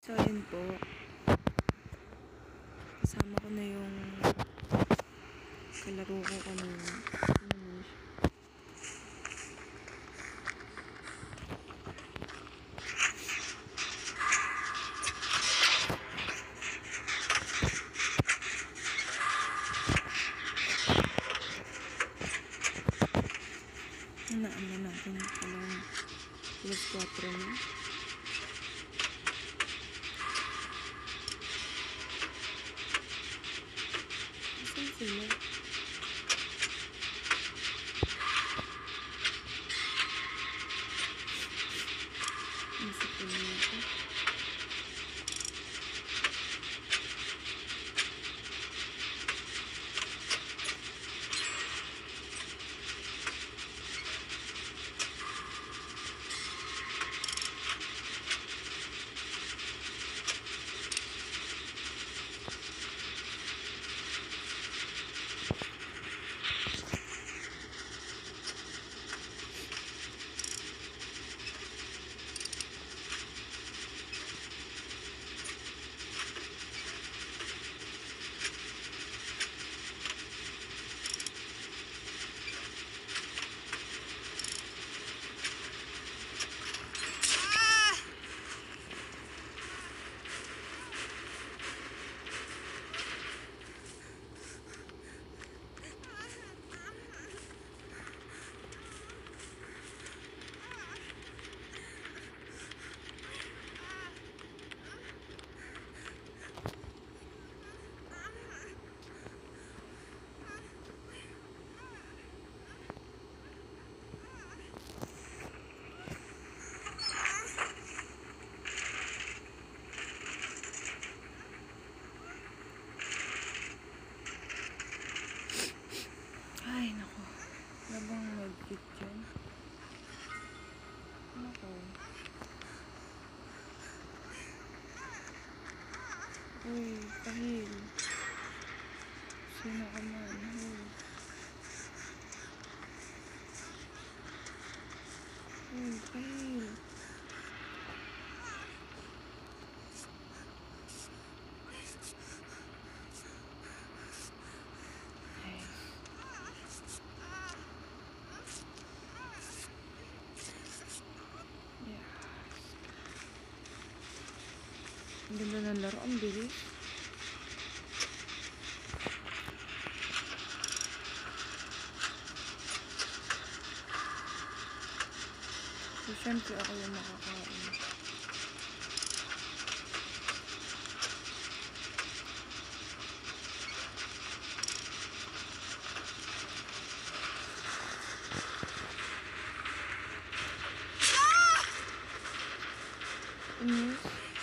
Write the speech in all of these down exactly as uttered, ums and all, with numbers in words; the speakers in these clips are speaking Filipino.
So, ayun po. Kasama ko na yung kalaro ko kanina. Ano naman siya? Hinaan na natin palang plus four na. Saan sila? Nasa pula ako. Ay, naku. Labang mag-fit dyan. Naku. Uy, pahil. Sino ka man? Uy. Uy, pahil. Ay. Yeah. Ang ganda ng laro. Ang bilis. So, syempre ako yung makakain. Inis.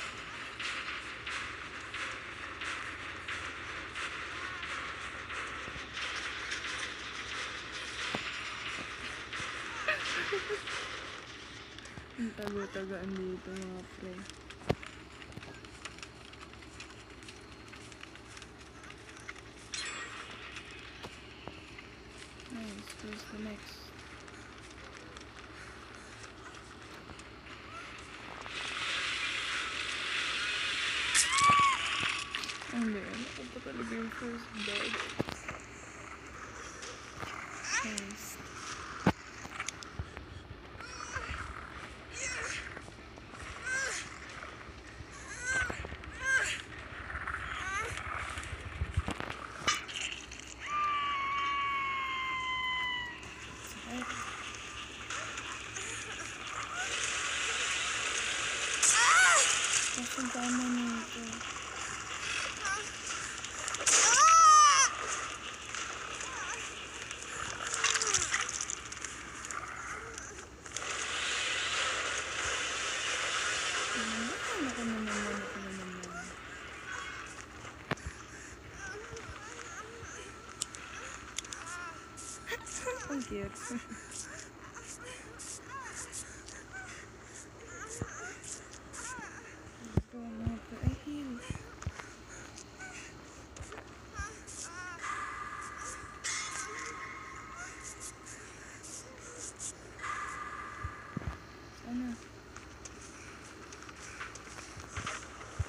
Ang tago-tagaan dito mga pre. Nice. Where's the next? Hindi. Ako pa talaga yung first dog. Nice. Kasing tama nito. Ako na naman, ako na naman. Ang cute. Ito mga pre. Ay, heal. Sana.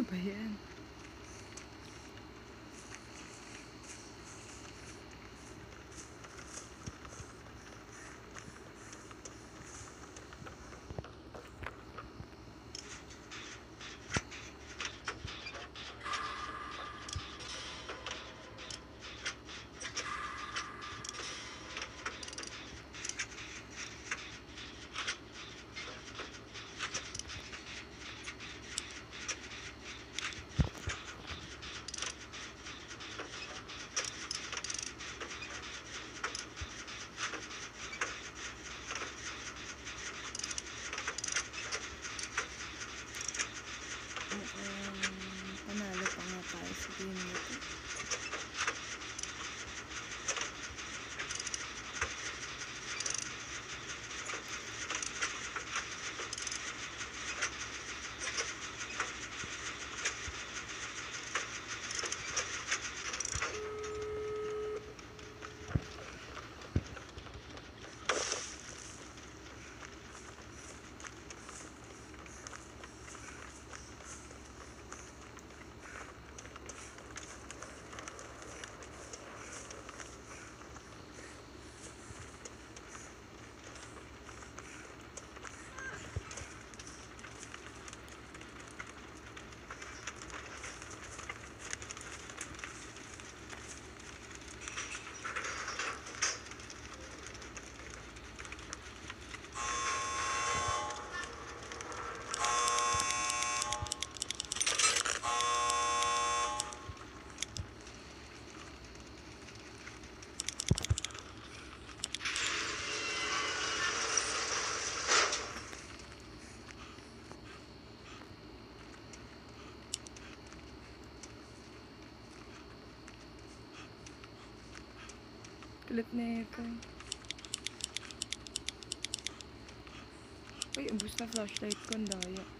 ba yan? Um, panalo pa nga tayo sa game nito. Kulit na ito. Uy, ubus na flashlight ko. Ang daya.